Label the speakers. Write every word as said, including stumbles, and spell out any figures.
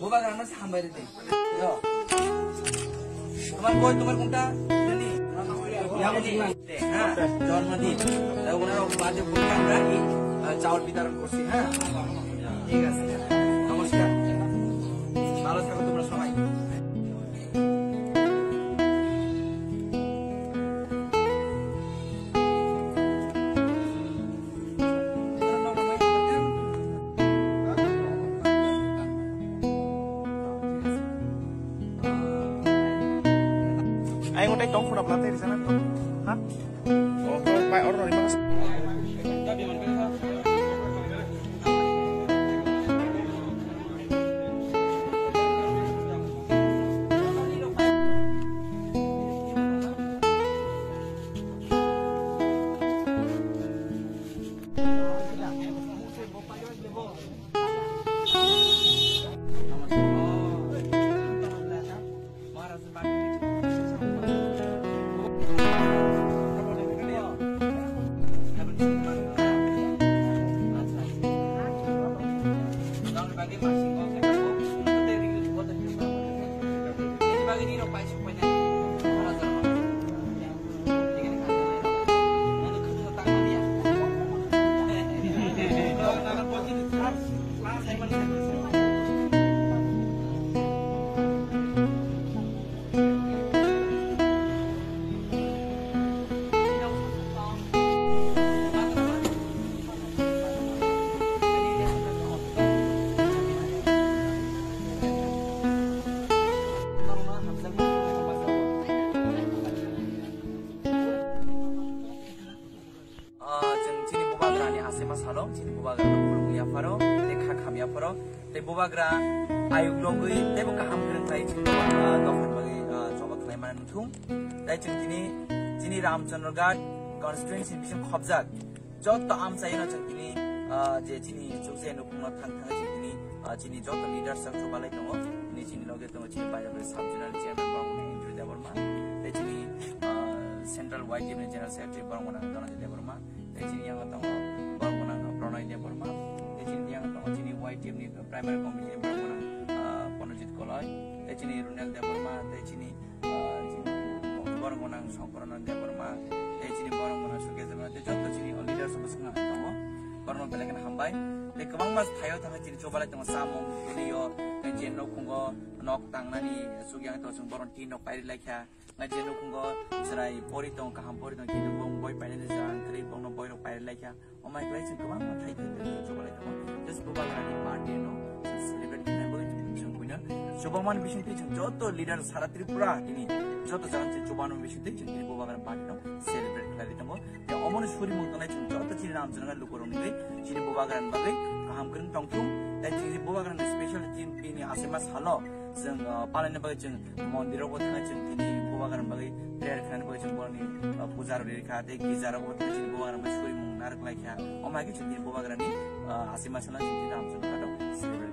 Speaker 1: boba grana sampai deh. Yo. Teman boy, teman kunta, ini. Yang ini, nah, John Madi. Tahu mana orang baju bukan lagi, cawl bitaran kursi, ha? Iya sih. Namaskar. Balas aku tuh bersama.
Speaker 2: Ay, ngon tay tong khurap latte di sana tuh. Hah? Oh, kalau pakai order di mana? Salong, sini bobagra no ya faro, te khakam ya faro, te bobagra ayuk logui, te buka hamkren tai cing dokhan bagi coba klaiman thum, tai cing sini sini Ramchandra Ghat constituency bising khobjak, jot to am sai no cing sini je sini chukse no kuma thang thang cing sini sini jot to leader sang coba lai tongo, ni sini loge tongo sini pajak subjournal chairman barmuna entry da barma, te sini central white team general secretary barmuna dona de barma, te sini yang tongo Pranay Deborma, the Chindian Tomachini White Team, the primary committee Barmona, Ponajit Koloi, the Chini Runel Deborma, the Chini Bormona, Sonkorana Deborma, the Chini Bormona Sugazama, the Jota Chini or leaders of Sunga, Bormon Pelagan Hambai, the Kamangas Tayota Chini Chobalat on Samo, Rio, the Geno Kungo, Nok Tangani, Sugyang Tosun Borantino, Piri Laka, Najeno Kungo, Sarai, Boriton, Kahamborito, Kinubong, Boy Paranizan, three Bono Boy of Piri Laka. Oh my God, it's a come on, I think coba lagi just buka lagi party no, celebrate kita boleh cuma punya. Coba mana bising tu, joto leader sarat Tripura ini, joto jangan coba mana bising tu, jadi buka lagi party no, celebrate lagi temu. Ya, omong suri mungkin aja joto ciri nama jangan lupa orang ini, jadi buka lagi bagai, kaham keren tongtung, dan jadi buka lagi special ciri ini asemas halo, jeng paling bagai jeng mondir aku tengah jeng ini buka lagi bagai prayer kan bagai jeng boleh pujar dari kate, gizar aku tengah jadi buka lagi suri mung narik lagi ya, omong lagi jadi buka lagi asing masalah jadi dalam suatu kado.